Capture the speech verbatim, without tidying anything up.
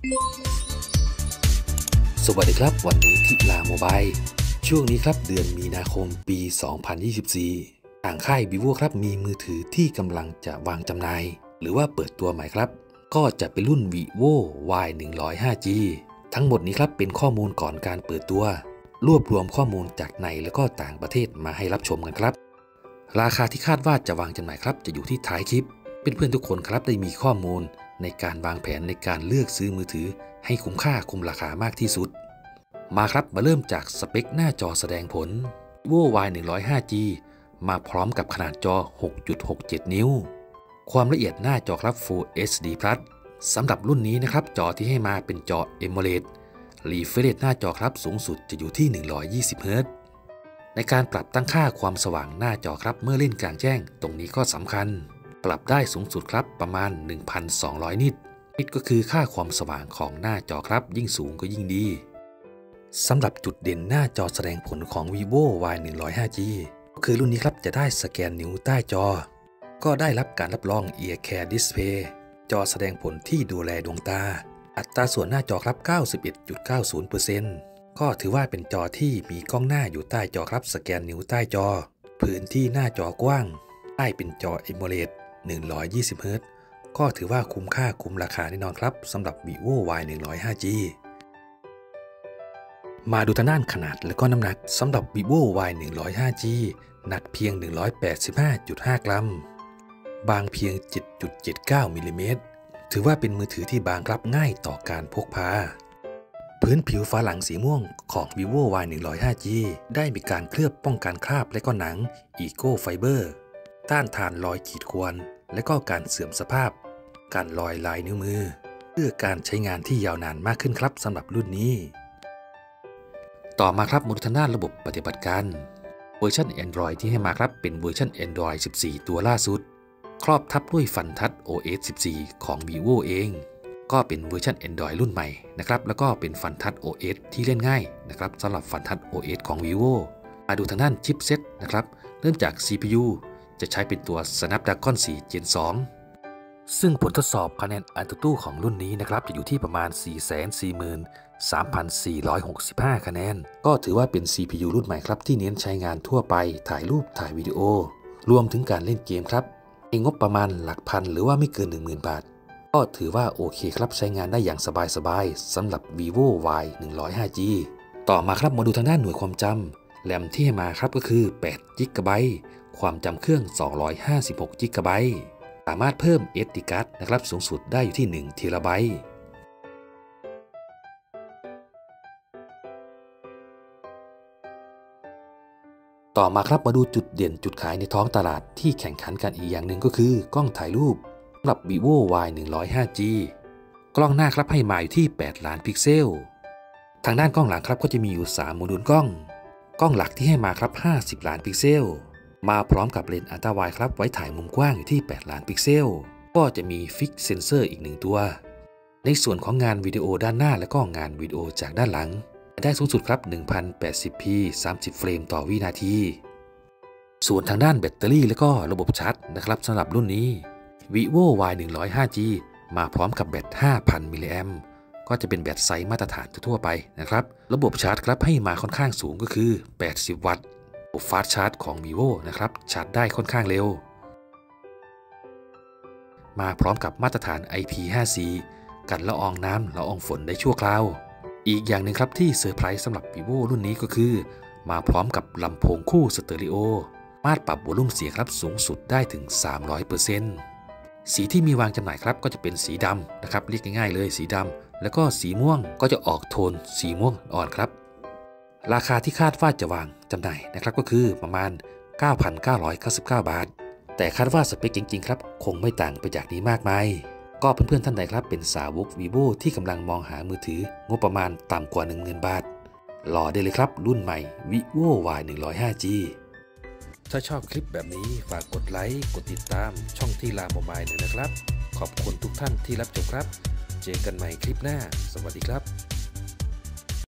สวัสดีครับวันนี้ที่ลาโมบายช่วงนี้ครับเดือนมีนาคมปี สองพันยี่สิบสี่ ทางค่าย vivo ครับมีมือถือที่กำลังจะวางจำหน่ายหรือว่าเปิดตัวใหม่ครับก็จะเป็นรุ่น vivo วาย หนึ่งร้อยห้าจี ทั้งหมดนี้ครับเป็นข้อมูลก่อนการเปิดตัวรวบรวมข้อมูลจากในและก็ต่างประเทศมาให้รับชมกันครับราคาที่คาดว่าจะวางจำหน่ายครับจะอยู่ที่ท้ายคลิปเป็นเพื่อนทุกคนครับได้มีข้อมูลในการวางแผนในการเลือกซื้อมือถือให้คุ้มค่าคุ้มราคามากที่สุดมาครับมาเริ่มจากสเปคหน้าจอแสดงผล vivo วาย หนึ่งร้อยห้าจี มาพร้อมกับขนาดจอ หกจุดหกเจ็ด นิ้วความละเอียดหน้าจอครับ Full เอช ดี Plus สำหรับรุ่นนี้นะครับจอที่ให้มาเป็นจอ AMOLED Refresh หน้าจอครับสูงสุดจะอยู่ที่หนึ่งร้อยยี่สิบเฮิร์ตซ์ในการปรับตั้งค่าความสว่างหน้าจอครับเมื่อเล่นกลางแจ้งตรงนี้ก็สำคัญปรับได้สูงสุดครับประมาณ หนึ่งพันสองร้อย นิตนิตก็คือค่าความสว่างของหน้าจอครับยิ่งสูงก็ยิ่งดีสำหรับจุดเด่นหน้าจอแสดงผลของ vivo วาย หนึ่งร้อยห้าจี ก็คือรุ่นนี้ครับจะได้สแกนนิ้วใต้จอก็ได้รับการรับรอง Ear Care Display จอแสดงผลที่ดูแลดวงตาอัตราส่วนหน้าจอครับ เก้าสิบเอ็ดจุดเก้าศูนย์เปอร์เซ็นต์ ก็ถือว่าเป็นจอที่มีกล้องหน้าอยู่ใต้จอครับสแกนนิ้วใต้จอพื้นที่หน้าจอกว้างได้เป็นจอ AMOLED หนึ่งร้อยยี่สิบเฮิร์ตซ์ก็ถือว่าคุ้มค่าคุ้มราคาแน่นอนครับสำหรับ vivo วาย หนึ่งร้อยห้าจี มาดูทางด้านขนาดและก็น้ำหนักสำหรับ vivo วาย หนึ่งร้อยห้าจี หนักเพียง หนึ่งร้อยแปดสิบห้าจุดห้า กรัมบางเพียง เจ็ดจุดเจ็ดเก้า มิลลิเมตรถือว่าเป็นมือถือที่บางรับง่ายต่อการพกพาพื้นผิวฝาหลังสีม่วงของ vivo วาย หนึ่งร้อยห้าจี ได้มีการเคลือบป้องกันคราบและก็หนัง Eco Fiber ต้านทานรอยขีดข่วนและก็การเสื่อมสภาพการรอยลายนิ้วมือเพื่อการใช้งานที่ยาวนานมากขึ้นครับสำหรับรุ่นนี้ต่อมาครับมาดูทางด้านระบบปฏิบัติการเวอร์ชัน Android ที่ให้มาครับเป็นเวอร์ชัน Android สิบสี่ ตัวล่าสุดครอบทับด้วยฟันทัช โอ เอส สิบสี่ ของ vivo เองก็เป็นเวอร์ชัน Android รุ่นใหม่นะครับแล้วก็เป็นฟันทัช โอ เอส ที่เล่นง่ายนะครับสำหรับฟันทัช โอ เอส ของ vivo มาดูทางด้านชิปเซ็ตนะครับเริ่มจาก ซี พี ยู จะใช้เป็นตัว Snapdragon โฟร์ Gen สองซึ่งผลทดสอบคะแนน AnTuTu ของรุ่นนี้นะครับจะอยู่ที่ประมาณ สี่แสนสี่หมื่นสามพันสี่ร้อยหกสิบห้า คะแนนก็ถือว่าเป็น ซี พี ยู รุ่นใหม่ครับที่เน้นใช้งานทั่วไปถ่ายรูปถ่ายวิดีโอรวมถึงการเล่นเกมครับในงบประมาณหลักพันหรือว่าไม่เกิน หนึ่งหมื่น บาทก็ถือว่าโอเคครับใช้งานได้อย่างสบายๆสำหรับ vivo วาย หนึ่งร้อยห้าจี ต่อมาครับมาดูทางด้านหน่วยความจำแรมที่ให้มาครับก็คือ แปด จิกะไบต์ ความจำเครื่อง สองร้อยห้าสิบหก จิกะไบต์สามารถเพิ่ม เอส ดี การ์ด นะครับสูงสุดได้อยู่ที่ หนึ่ง เทราไบต์ต่อมาครับมาดูจุดเด่นจุดขายในท้องตลาดที่แข่งขันกันอีกอย่างหนึ่งก็คือกล้องถ่ายรูปสำหรับ vivo วาย หนึ่งร้อยห้าจี กล้องหน้าครับให้มาอยู่ที่แปดล้านพิกเซลทางด้านกล้องหลังครับก็จะมีอยู่สามโมดูลกล้องกล้องหลักที่ให้มาครับห้าสิบล้านพิกเซลมาพร้อมกับเลนส์อัลตราไวด์ครับไว้ถ่ายมุมกว้างอยู่ที่แปดล้านพิกเซลก็จะมีฟิกเซนเซอร์อีกหนึ่งตัวในส่วนของงานวิดีโอด้านหน้าและก็งานวิดีโอจากด้านหลังได้สูงสุดครับ หนึ่งพันแปดสิบพี สามสิบ เฟรมต่อวินาทีส่วนทางด้านแบตเตอรี่และก็ระบบชาร์จนะครับสำหรับรุ่นนี้ vivo วาย หนึ่งร้อยห้าจี มาพร้อมกับแบต ห้าพัน มิลลิแอมป์ก็จะเป็นแบตไซส์มาตรฐานทั่วไปนะครับระบบชาร์จครับให้มาค่อนข้างสูงก็คือแปดสิบวัตต์ระบบฟาสต์ชาร์จของ vivo นะครับชาร์จได้ค่อนข้างเร็วมาพร้อมกับมาตรฐาน ไอ พี ห้า ซี กันละอองน้ำละอองฝนได้ชั่วคราวอีกอย่างหนึ่งครับที่เซอร์ไพรส์สำหรับ vivo รุ่นนี้ก็คือมาพร้อมกับลำโพงคู่สเตอริโอสามารถปรับวอลลุ่มเสียงครับสูงสุดได้ถึง สามร้อยเปอร์เซ็นต์ สีที่มีวางจำหน่ายครับก็จะเป็นสีดำนะครับเรียกง่ายๆเลยสีดำแล้วก็สีม่วงก็จะออกโทนสีม่วงอ่อนครับราคาที่คาดว่าจะวางจำหน่ายนะครับก็คือประมาณ เก้าพันเก้าร้อยเก้าสิบเก้า บาทแต่คาดว่าสเปคจริงๆครับคงไม่ต่างไปจากนี้มากมายก็เพื่อนๆท่านใดครับเป็นสาวก vivo ที่กำลังมองหามือถืองบประมาณต่ำกว่า หนึ่งหมื่น บาทรอได้เลยครับรุ่นใหม่ vivo วาย หนึ่งร้อยห้าจี ถ้าชอบคลิปแบบนี้ฝากกดไลค์กดติดตามช่องที่ลาโมบายหน่อยนะครับขอบคุณทุกท่านที่รับชมครับเจอกันใหม่คลิปหน้าสวัสดีครับ